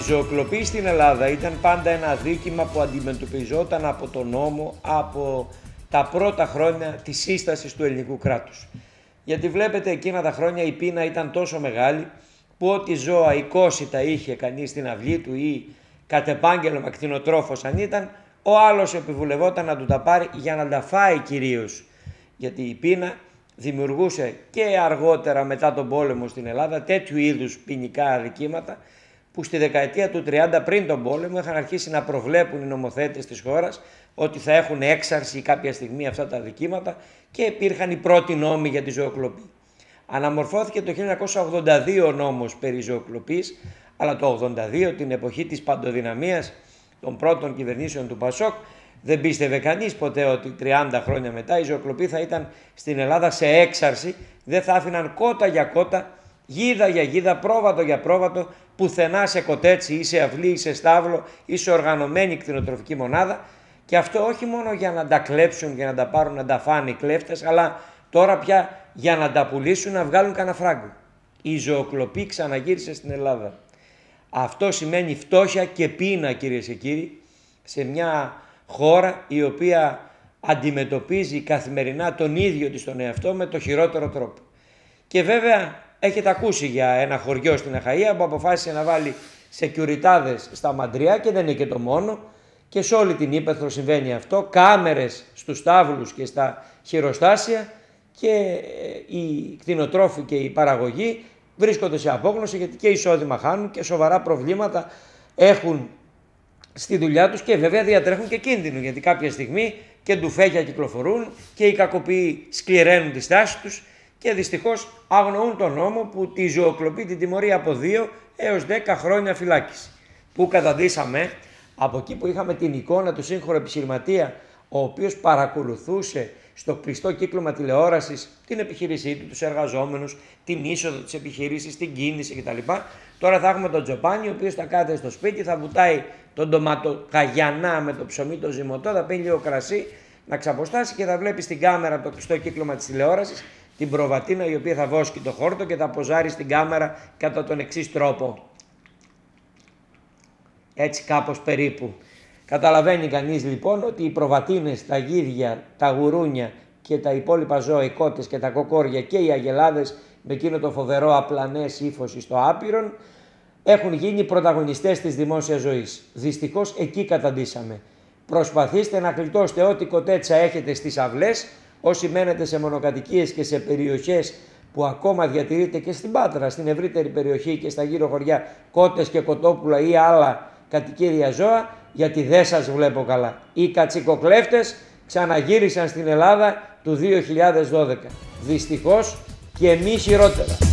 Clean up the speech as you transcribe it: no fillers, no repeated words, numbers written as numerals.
ζωοκλοπή στην Ελλάδα ήταν πάντα ένα αδίκημα που αντιμετωπιζόταν από τον νόμο από τα πρώτα χρόνια της σύστασης του ελληνικού κράτους. Γιατί βλέπετε εκείνα τα χρόνια η πείνα ήταν τόσο μεγάλη που ό,τι ζώα οικόσιτα είχε κανείς στην αυλή του ή κατ' επάγγελμα κτηνοτρόφος αν ήταν, ο άλλος επιβουλευόταν να του τα πάρει για να τα φάει κυρίως. Γιατί η πείνα δημιουργούσε και αργότερα μετά τον πόλεμο στην Ελλάδα τέτοιου είδους ποινικά αδικήματα που στη δεκαετία του 30 πριν τον πόλεμο είχαν αρχίσει να προβλέπουν οι νομοθέτες της χώρας ότι θα έχουν έξαρση κάποια στιγμή αυτά τα αδικήματα και υπήρχαν οι πρώτοι νόμοι για τη ζωοκλοπή. Αναμορφώθηκε το 1982 ο νόμος περί ζωοκλοπής, αλλά το 1982, την εποχή της παντοδυναμίας των πρώτων κυβερνήσεων του Πασόκ, δεν πίστευε κανείς ποτέ ότι 30 χρόνια μετά η ζωοκλοπή θα ήταν στην Ελλάδα σε έξαρση, δεν θα άφηναν κότα για κότα, γίδα για γίδα, πρόβατο για πρόβατο, πουθενά σε κοτέτσι ή σε αυλή ή σε στάβλο ή σε οργανωμένη κτηνοτροφική μονάδα. Και αυτό όχι μόνο για να τα κλέψουν και να τα πάρουν να τα φάνε οι κλέφτες, αλλά τώρα πια για να τα πουλήσουν να βγάλουν κανένα φράγκο. Η ζωοκλοπή ξαναγύρισε στην Ελλάδα. Αυτό σημαίνει φτώχεια και πείνα, κυρίες και κύριοι, σε μια χώρα η οποία αντιμετωπίζει καθημερινά τον ίδιο της τον εαυτό με το χειρότερο τρόπο. Και βέβαια έχετε ακούσει για ένα χωριό στην Αχαΐα που αποφάσισε να βάλει σεκιουριτάδες στα μαντριά και δεν είναι και το μόνο. Και σε όλη την ύπαιθρο συμβαίνει αυτό, κάμερες στους στάβλους και στα χειροστάσια και οι κτηνοτρόφοι και οι παραγωγοί βρίσκονται σε απόγνωση γιατί και εισόδημα χάνουν και σοβαρά προβλήματα έχουν στη δουλειά τους και βέβαια διατρέχουν και κίνδυνο γιατί κάποια στιγμή και ντουφέκια κυκλοφορούν και οι κακοποιοί σκληραίνουν τη στάση τους και δυστυχώς αγνοούν τον νόμο που τη ζωοκλοπή την τιμωρεί από 2 έως 10 χρόνια φυλάκιση. Που καταντήσαμε από εκεί που είχαμε την εικόνα του σύγχρονου επιχειρηματία, ο οποίος παρακολουθούσε στο κλειστό κύκλωμα τηλεόρασης την επιχείρησή του, τους εργαζόμενους, την είσοδο της επιχείρησης, την κίνηση κτλ. Τώρα θα έχουμε τον Τζοπάνι, ο οποίος θα κάθεται στο σπίτι, θα βουτάει τον ντοματοκαγιανά με το ψωμί το ζυμωτό, θα πίνει λίγο κρασί, να ξαποστάσει και θα βλέπει στην κάμερα από το κλειστό κύκλωμα της τηλεόρασης την προβατίνα η οποία θα βόσκει το χόρτο και θα ποζάρει στην κάμερα κατά τον εξής τρόπο. Έτσι κάπως περίπου. Καταλαβαίνει κανείς λοιπόν ότι οι προβατίνες, τα γίδια, τα γουρούνια και τα υπόλοιπα ζώα, οι κότες και τα κοκόρια και οι αγελάδες με εκείνο το φοβερό απλανές ύφος στο άπειρον έχουν γίνει πρωταγωνιστές της δημόσιας ζωής. Δυστυχώς εκεί καταντήσαμε. Προσπαθήστε να γλιτώσετε ό,τι κοτέτσα έχετε στις αυλές, όσοι μένετε σε μονοκατοικίες και σε περιοχές που ακόμα διατηρείται και στην Πάτρα, στην ευρύτερη περιοχή και στα γύρω χωριά κότες και κοτόπουλα ή άλλα κατοικίδια ζώα, γιατί δεν σας βλέπω καλά. Οι κατσικοκλέφτες ξαναγύρισαν στην Ελλάδα του 2012. Δυστυχώς και μη χειρότερα.